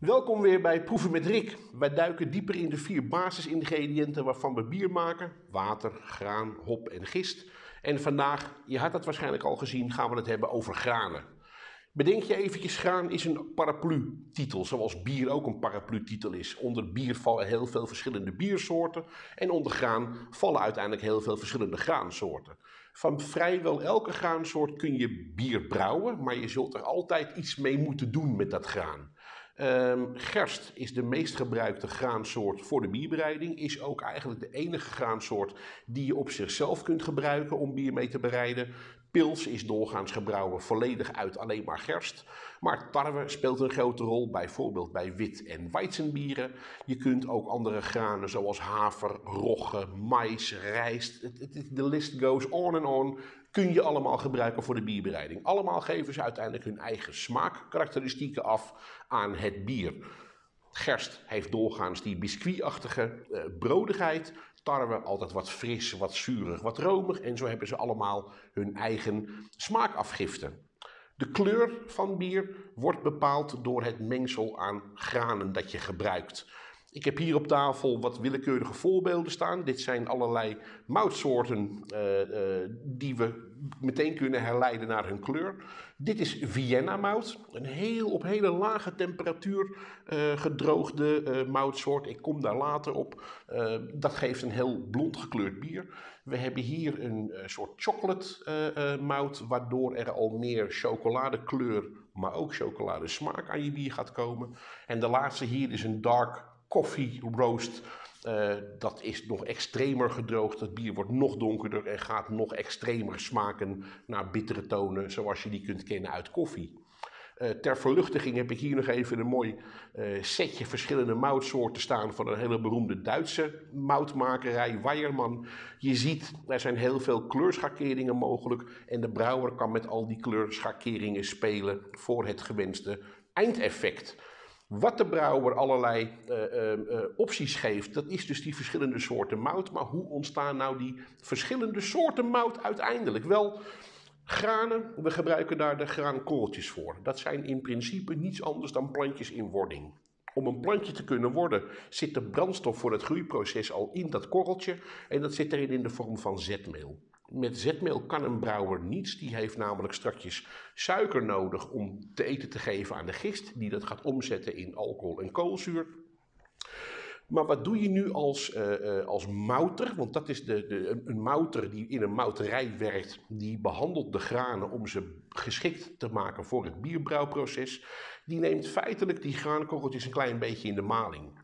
Welkom weer bij Proeven met Rick. Wij duiken dieper in de 4 basisingrediënten waarvan we bier maken. Water, graan, hop en gist. En vandaag, je had het waarschijnlijk al gezien, gaan we het hebben over granen. Bedenk je eventjes, graan is een paraplu-titel, zoals bier ook een paraplu-titel is. Onder bier vallen heel veel verschillende biersoorten en onder graan vallen uiteindelijk heel veel verschillende graansoorten. Van vrijwel elke graansoort kun je bier brouwen, maar je zult er altijd iets mee moeten doen met dat graan. Gerst is de meest gebruikte graansoort voor de bierbereiding. Is ook eigenlijk de enige graansoort die je op zichzelf kunt gebruiken om bier mee te bereiden. Pils is doorgaans gebrouwen volledig uit alleen maar gerst. Maar tarwe speelt een grote rol, bijvoorbeeld bij wit- en weizenbieren. Je kunt ook andere granen zoals haver, rogge, mais, rijst. De list goes on en on. Kun je allemaal gebruiken voor de bierbereiding. Allemaal geven ze uiteindelijk hun eigen smaakkarakteristieken af aan het bier. Gerst heeft doorgaans die biscuitachtige brodigheid. Tarwe altijd wat fris, wat zuurig, wat romig. En zo hebben ze allemaal hun eigen smaakafgifte. De kleur van bier wordt bepaald door het mengsel aan granen dat je gebruikt. Ik heb hier op tafel wat willekeurige voorbeelden staan. Dit zijn allerlei moutsoorten die we meteen kunnen herleiden naar hun kleur. Dit is Vienna mout, op hele lage temperatuur gedroogde moutsoort. Ik kom daar later op. Dat geeft een heel blond gekleurd bier. We hebben hier een soort chocolate mout, waardoor er al meer chocoladekleur, maar ook chocoladesmaak aan je bier gaat komen. En de laatste hier is een dark coffee roast. Dat is nog extremer gedroogd. Het bier wordt nog donkerder en gaat nog extremer smaken naar bittere tonen, zoals je die kunt kennen uit koffie. Ter verluchtiging heb ik hier nog even een mooi setje verschillende moutsoorten staan van een hele beroemde Duitse moutmakerij, Weyermann. Je ziet, er zijn heel veel kleurschakeringen mogelijk en de brouwer kan met al die kleurschakeringen spelen voor het gewenste eindeffect. Wat de brouwer allerlei opties geeft, dat is dus die verschillende soorten mout. Maar hoe ontstaan nou die verschillende soorten mout uiteindelijk? Wel, granen, we gebruiken daar de graankorreltjes voor. Dat zijn in principe niets anders dan plantjes in wording. Om een plantje te kunnen worden zit de brandstof voor het groeiproces al in dat korreltje en dat zit erin in de vorm van zetmeel. Met zetmeel kan een brouwer niets, die heeft namelijk straks suiker nodig om te eten te geven aan de gist, die dat gaat omzetten in alcohol en koolzuur. Maar wat doe je nu als mouter? Want dat is een mouter die in een mouterij werkt, die behandelt de granen om ze geschikt te maken voor het bierbrouwproces. Die neemt feitelijk die graankorreltjes een klein beetje in de maling.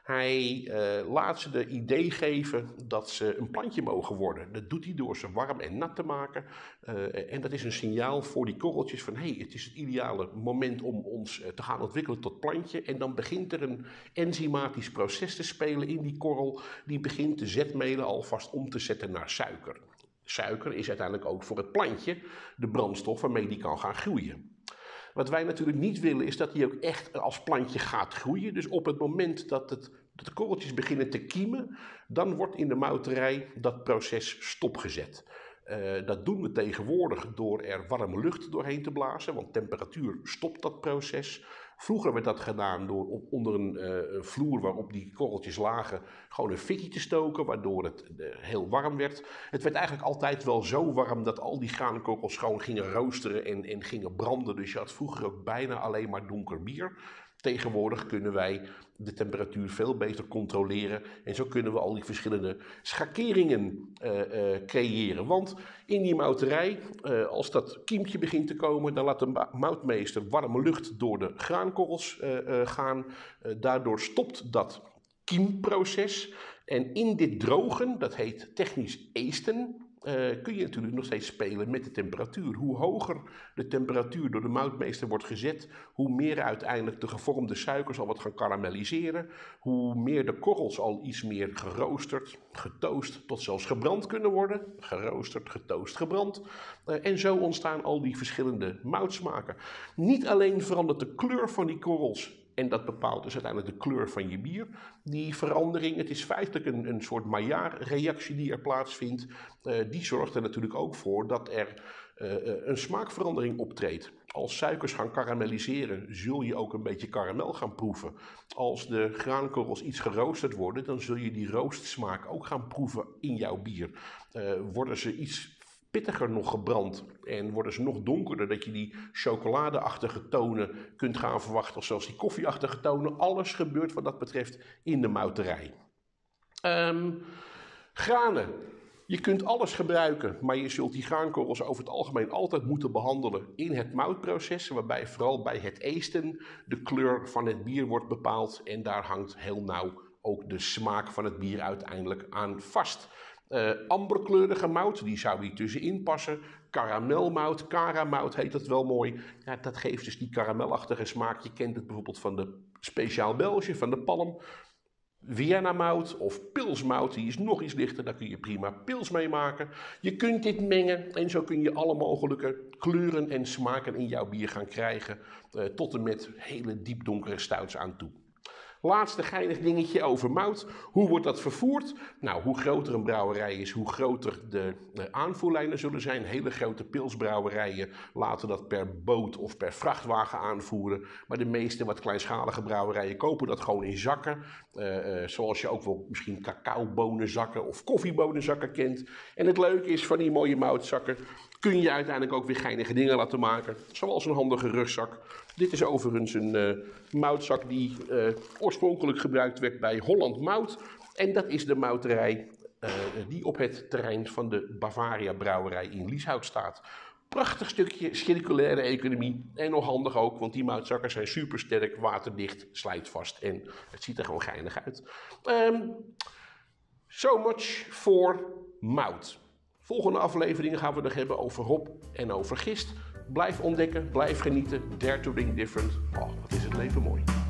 Hij laat ze de idee geven dat ze een plantje mogen worden. Dat doet hij door ze warm en nat te maken. En dat is een signaal voor die korreltjes van het is het ideale moment om ons te gaan ontwikkelen tot plantje. En dan begint er een enzymatisch proces te spelen in die korrel. Die begint de zetmelen alvast om te zetten naar suiker. Suiker is uiteindelijk ook voor het plantje de brandstof waarmee die kan gaan groeien. Wat wij natuurlijk niet willen is dat hij ook echt als plantje gaat groeien. Dus op het moment dat de korreltjes beginnen te kiemen, dan wordt in de mouterij dat proces stopgezet. Dat doen we tegenwoordig door er warme lucht doorheen te blazen, want temperatuur stopt dat proces. Vroeger werd dat gedaan door onder een vloer waarop die korreltjes lagen gewoon een fikkie te stoken, waardoor het heel warm werd. Het werd eigenlijk altijd wel zo warm dat al die graankorrels gewoon gingen roosteren en gingen branden. Dus je had vroeger ook bijna alleen maar donker bier. Tegenwoordig kunnen wij de temperatuur veel beter controleren en zo kunnen we al die verschillende schakeringen creëren. Want in die mouterij, als dat kiempje begint te komen, dan laat de moutmeester warme lucht door de graankorrels gaan. Daardoor stopt dat kiemproces en in dit drogen, dat heet technisch eesten, kun je natuurlijk nog steeds spelen met de temperatuur. Hoe hoger de temperatuur door de moutmeester wordt gezet, hoe meer uiteindelijk de gevormde suikers al wat gaan karamelliseren, hoe meer de korrels al iets meer geroosterd, getoost, tot zelfs gebrand kunnen worden. Geroosterd, getoost, gebrand. En zo ontstaan al die verschillende moutsmaken. Niet alleen verandert de kleur van die korrels, en dat bepaalt dus uiteindelijk de kleur van je bier. Die verandering, het is feitelijk een soort Maillard-reactie die er plaatsvindt. Die zorgt er natuurlijk ook voor dat er een smaakverandering optreedt. Als suikers gaan karamelliseren, zul je ook een beetje karamel gaan proeven. Als de graankorrels iets geroosterd worden, dan zul je die roostsmaak ook gaan proeven in jouw bier. Worden ze iets pittiger nog gebrand en worden ze nog donkerder, dat je die chocoladeachtige tonen kunt gaan verwachten, of zelfs die koffieachtige tonen. Alles gebeurt wat dat betreft in de mouterij. Granen. Je kunt alles gebruiken, maar je zult die graankorrels over het algemeen altijd moeten behandelen in het moutproces, waarbij vooral bij het eesten de kleur van het bier wordt bepaald en daar hangt heel nauw ook de smaak van het bier uiteindelijk aan vast. Amberkleurige mout, die zou hier tussenin passen. Karamelmout, karamout heet dat wel mooi. Ja, dat geeft dus die karamelachtige smaak. Je kent het bijvoorbeeld van de Speciaal Belge, van de Palm. Vienna mout of pilsmout, die is nog iets lichter, daar kun je prima pils mee maken. Je kunt dit mengen en zo kun je alle mogelijke kleuren en smaken in jouw bier gaan krijgen, tot en met hele diepdonkere stouts aan toe. Laatste geinig dingetje over mout. Hoe wordt dat vervoerd? Nou, hoe groter een brouwerij is, hoe groter de aanvoerlijnen zullen zijn. Hele grote pilsbrouwerijen laten dat per boot of per vrachtwagen aanvoeren. Maar de meeste wat kleinschalige brouwerijen kopen dat gewoon in zakken. Zoals je ook wel misschien cacaobonenzakken of koffiebonenzakken kent. En het leuke is van die mooie moutzakken, kun je uiteindelijk ook weer geinige dingen laten maken. Zoals een handige rugzak. Dit is overigens een moutzak die oorspronkelijk gebruikt werd bij Holland Mout. En dat is de mouterij die op het terrein van de Bavaria Brouwerij in Lieshout staat. Prachtig stukje circulaire economie en nog handig ook, want die moutzakken zijn super sterk, waterdicht, slijtvast en het ziet er gewoon geinig uit. So much for mout. Volgende afleveringen gaan we het nog hebben over hop en over gist. Blijf ontdekken, blijf genieten. Dare to drink different. Oh, wat is het leven mooi.